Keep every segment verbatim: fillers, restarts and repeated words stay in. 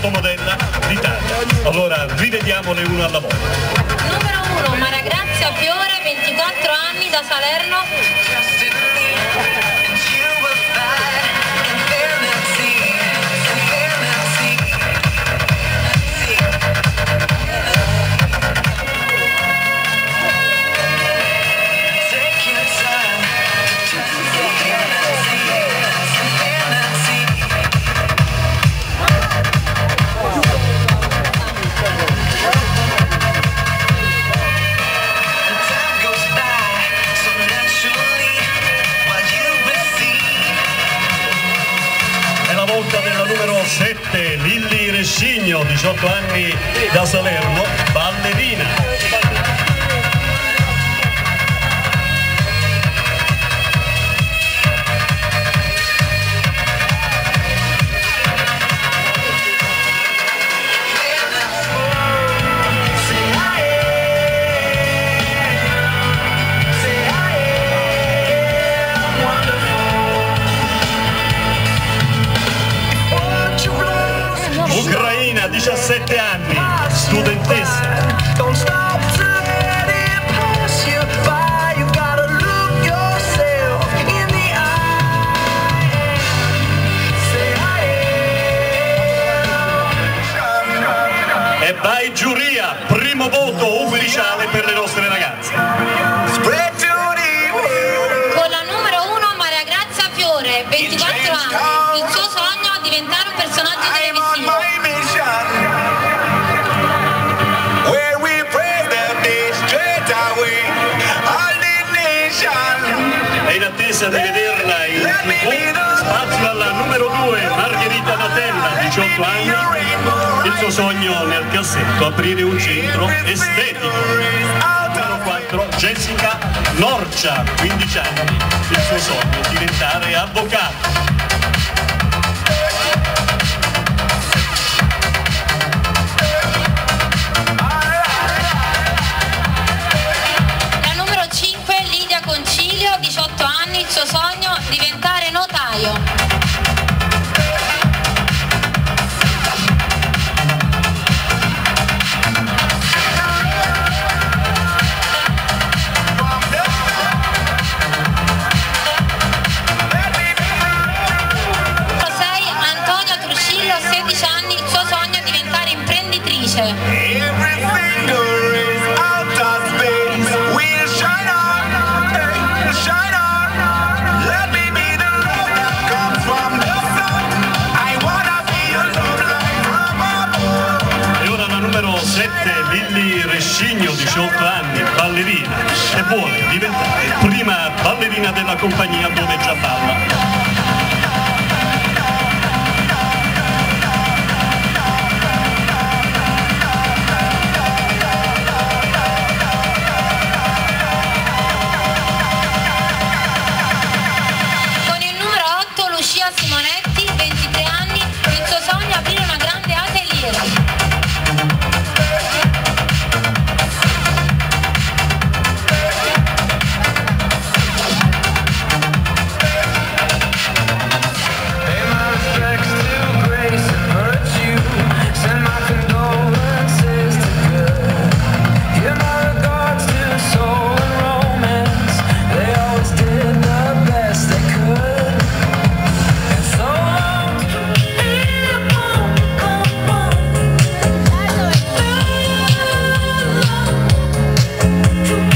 fotomodella d'Italia. Allora rivediamole una alla volta. Numero uno, Maria Grazia Fiore, ventiquattro anni, da Salerno. Della numero sette, Lilli Rescigno, diciotto anni, da Salerno, ballerina. Ucraina, diciassette anni, studentessa. E vai giuria, primo voto ufficiale per le nostre ragazze. Con la numero uno, Maria Grazia Fiore, ventiquattro anni, il suo sogno è diventare un personaggio televisivo. È in attesa di vederla in tivù. Spazio alla numero due, Margherita Natella, diciotto anni, il suo sogno nel cassetto, aprire un centro estetico. Numero quattro, Jessica Norcia, quindici anni, il suo sogno è diventare avvocato. diciotto anni, il suo sogno diventare notaio. sei, Antonia Truscillo, sedici anni, il suo sogno è diventare imprenditrice. Lilli Rescigno, diciotto anni, ballerina, e vuole diventare prima ballerina della compagnia dove già balla. Con il numero otto, Lucia Simonetti, ventitré anni, il suo sogno è aprire una grande atelier.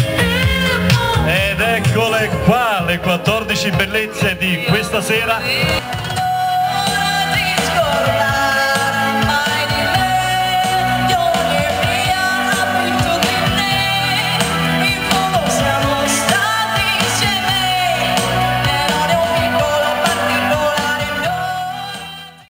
quattordici bellezze di questa sera.